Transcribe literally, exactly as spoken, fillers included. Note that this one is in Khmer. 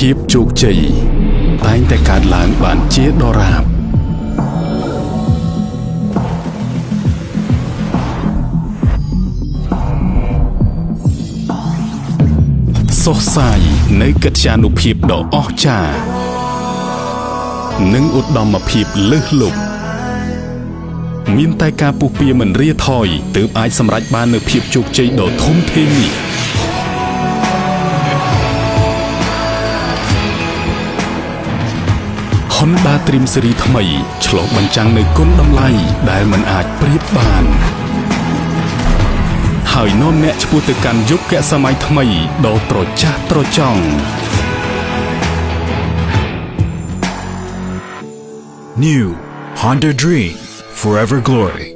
ភាពជោគជ័យតែងតែកើតឡើងបានជាដរាបសុខសាយនៃកិត្យានុភាពដ៏អស្ចារ្យនិងឧត្តមភាពលើសលប់មានតែការពុះពៀមិនរាថយទើបអាចសម្រេចបាននូវភាពជោគជ័យដ៏ធំធេងនេះHonda Dream Series ថ្មីឆ្លុះបញ្ចាំងនូវគុណតម្លៃដែលមិនអាចប្រៀបបានហើយនាំអ្នកឆ្ពោះទៅកាន់យុគសម័យថ្មីដ៏ត្រចះត្រចង់ New Honda Dream Forever Glory